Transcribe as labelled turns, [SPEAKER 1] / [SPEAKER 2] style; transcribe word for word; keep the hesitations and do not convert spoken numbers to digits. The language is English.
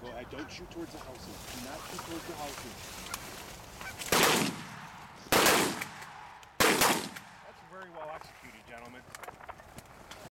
[SPEAKER 1] Go ahead, don't shoot towards the houses. Do not shoot towards the houses. That's very well executed, gentlemen.